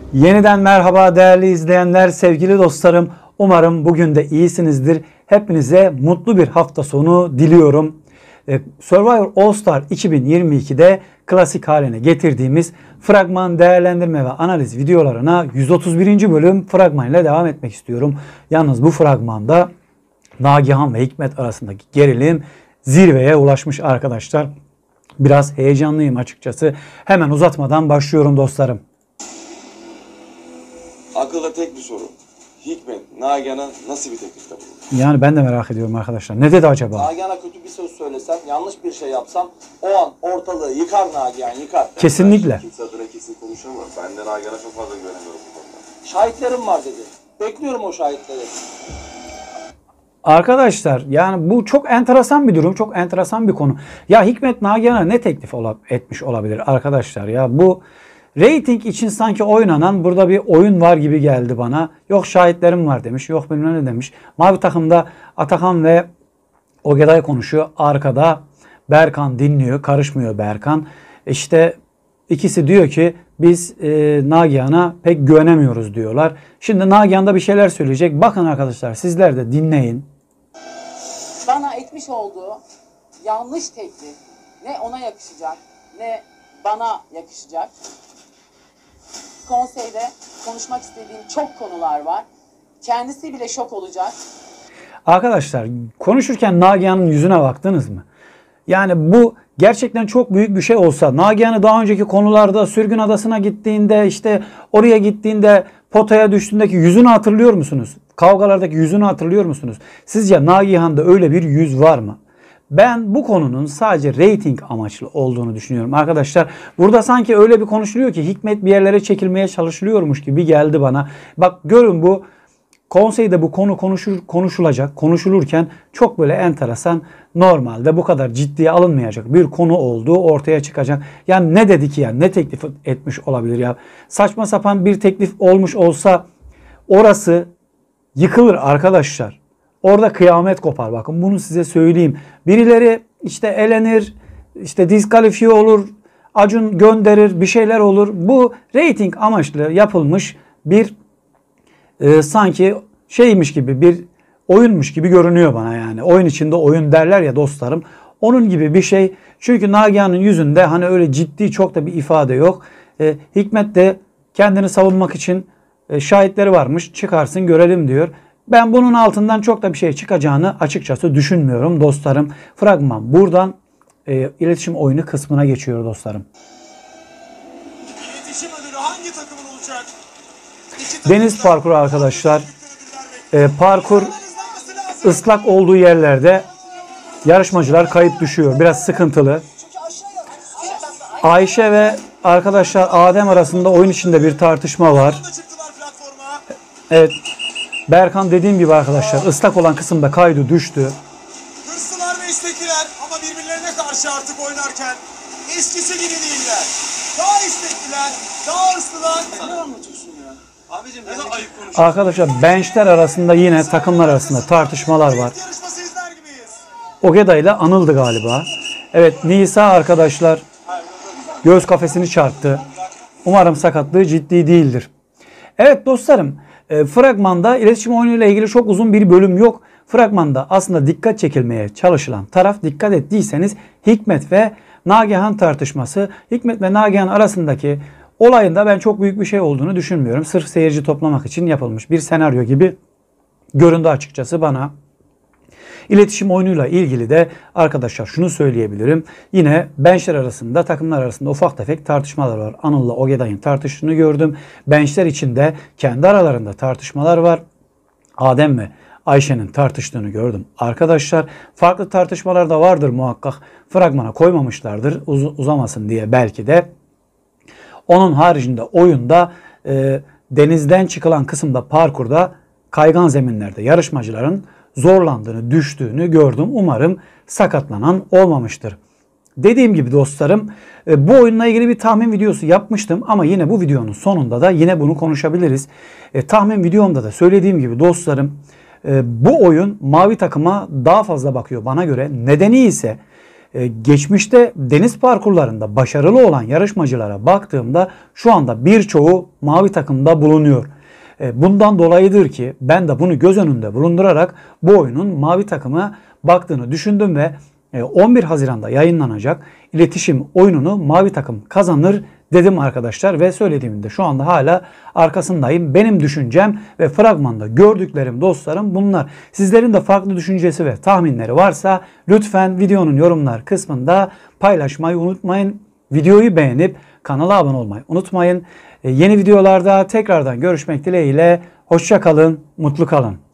Yeniden merhaba değerli izleyenler, sevgili dostlarım. Umarım bugün de iyisinizdir. Hepinize mutlu bir hafta sonu diliyorum. Survivor All Star 2022'de klasik haline getirdiğimiz fragman değerlendirme ve analiz videolarına 131. bölüm fragmanıyla devam etmek istiyorum. Yalnız bu fragmanda Nagihan ve Hikmet arasındaki gerilim zirveye ulaşmış arkadaşlar. Biraz heyecanlıyım açıkçası. Hemen uzatmadan başlıyorum dostlarım. Akılda tek bir soru. Hikmet, Nagihan'a nasıl bir teklifte bulundu? Yani ben de merak ediyorum arkadaşlar. Ne dedi acaba? Nagihan'a kötü bir söz söylesem, yanlış bir şey yapsam o an ortalığı yıkar Nagihan, yıkar. Kesinlikle. Kimse adına kesin konuşamaz. Ben de Nagihan'a çok fazla güvenemiyorum bu konuda. Şahitlerim var dedi. Bekliyorum o şahitleri. Arkadaşlar yani bu çok enteresan bir durum. Çok enteresan bir konu. Ya Hikmet Nagihan'a ne teklif etmiş olabilir arkadaşlar? Ya bu reyting için sanki oynanan burada bir oyun var gibi geldi bana. Yok şahitlerim var demiş. Yok bilmem ne demiş. Mavi takımda Atakan ve Ogeday konuşuyor. Arkada Berkan dinliyor. Karışmıyor Berkan. İşte ikisi diyor ki biz Nagihan'a pek güvenemiyoruz diyorlar. Şimdi Nagihan da bir şeyler söyleyecek. Bakın arkadaşlar sizler de dinleyin. Bana etmiş olduğu yanlış teklif ne ona yakışacak ne bana yakışacak. Konseyde konuşmak istediğim çok konular var. Kendisi bile şok olacak. Arkadaşlar konuşurken Nagihan'ın yüzüne baktınız mı? Yani bu gerçekten çok büyük bir şey olsa, Nagihan'ı daha önceki konularda Sürgün Adası'na gittiğinde, işte oraya gittiğinde potaya düştüğündeki yüzünü hatırlıyor musunuz? Kavgalardaki yüzünü hatırlıyor musunuz? Sizce Nagihan'da öyle bir yüz var mı? Ben bu konunun sadece reyting amaçlı olduğunu düşünüyorum arkadaşlar. Burada sanki öyle bir konuşuluyor ki Hikmet bir yerlere çekilmeye çalışılıyormuş gibi geldi bana. Bak görün bu konseyde bu konu konuşulacak. Konuşulurken çok böyle enteresan, normalde bu kadar ciddiye alınmayacak bir konu olduğu ortaya çıkacak. Yani ne dedi ki ya? Ne teklif etmiş olabilir ya? Saçma sapan bir teklif olmuş olsa orası yıkılır arkadaşlar. Orada kıyamet kopar. Bakın bunu size söyleyeyim. Birileri işte elenir, işte diskalifiye olur, Acun gönderir, bir şeyler olur. Bu reyting amaçlı yapılmış bir sanki şeymiş gibi, bir oyunmuş gibi görünüyor bana yani. Oyun içinde oyun derler ya dostlarım. Onun gibi bir şey. Çünkü Nagihan'ın yüzünde hani öyle ciddi çok da bir ifade yok. Hikmet de kendini savunmak için şahitleri varmış. Çıkarsın görelim diyor. Ben bunun altından çok da bir şey çıkacağını açıkçası düşünmüyorum dostlarım. Fragman buradan iletişim oyunu kısmına geçiyor dostlarım. İletişim ödülü hangi takımın olacak? Deniz parkuru arkadaşlar. Parkur ıslak olduğu yerlerde yarışmacılar kayıp düşüyor. Biraz sıkıntılı. Ayşe ve arkadaşlar Adem arasında oyun içinde bir tartışma var. Evet. Berkan dediğim gibi arkadaşlar ıslak olan kısımda kaydı düştü. Hırslılar ve istekliler ama birbirlerine karşı artık oynarken eskisi gibi değiller. Daha istekliler, daha hırslılar. Ne anlatıyorsun ya? Abicim ne ayıp konuşuyorsun. Arkadaşlar benchler arasında yine takımlar arasında tartışmalar var. Yarışması izler gibiyiz. Ogeday ile Anıl'dı galiba. Evet Nisa arkadaşlar göğüs kafesini çarptı. Umarım sakatlığı ciddi değildir. Evet dostlarım. Fragmanda iletişim oyunuyla ilgili çok uzun bir bölüm yok. Fragmanda aslında dikkat çekilmeye çalışılan taraf, dikkat ettiyseniz Hikmet ve Nagihan tartışması. Hikmet ve Nagihan arasındaki olayında ben çok büyük bir şey olduğunu düşünmüyorum. Sırf seyirci toplamak için yapılmış bir senaryo gibi göründü açıkçası bana. İletişim oyunuyla ilgili de arkadaşlar şunu söyleyebilirim. Yine benchler arasında, takımlar arasında ufak tefek tartışmalar var. Anıl'la Ogeday'ın tartıştığını gördüm. Benchler içinde kendi aralarında tartışmalar var. Adem ve Ayşe'nin tartıştığını gördüm. Arkadaşlar farklı tartışmalar da vardır muhakkak. Fragmana koymamışlardır uzamasın diye belki de. Onun haricinde oyunda denizden çıkılan kısımda parkurda kaygan zeminlerde yarışmacıların zorlandığını, düştüğünü gördüm. Umarım sakatlanan olmamıştır. Dediğim gibi dostlarım bu oyunla ilgili bir tahmin videosu yapmıştım ama yine bu videonun sonunda da yine bunu konuşabiliriz. Tahmin videomda da söylediğim gibi dostlarım bu oyun mavi takıma daha fazla bakıyor bana göre. Nedeni ise Geçmişte deniz parkurlarında başarılı olan yarışmacılara baktığımda şu anda birçoğu mavi takımda bulunuyor. Bundan dolayıdır ki ben de bunu göz önünde bulundurarak bu oyunun mavi takıma baktığını düşündüm ve 11 Haziran'da yayınlanacak iletişim oyununu mavi takım kazanır dedim arkadaşlar ve söylediğimde şu anda hala arkasındayım. Benim düşüncem ve fragmanda gördüklerim dostlarım bunlar. Sizlerin de farklı düşüncesi ve tahminleri varsa lütfen videonun yorumlar kısmında paylaşmayı unutmayın. Videoyu beğenip kanala abone olmayı unutmayın. Yeni videolarda tekrardan görüşmek dileğiyle. Hoşça kalın, mutlu kalın.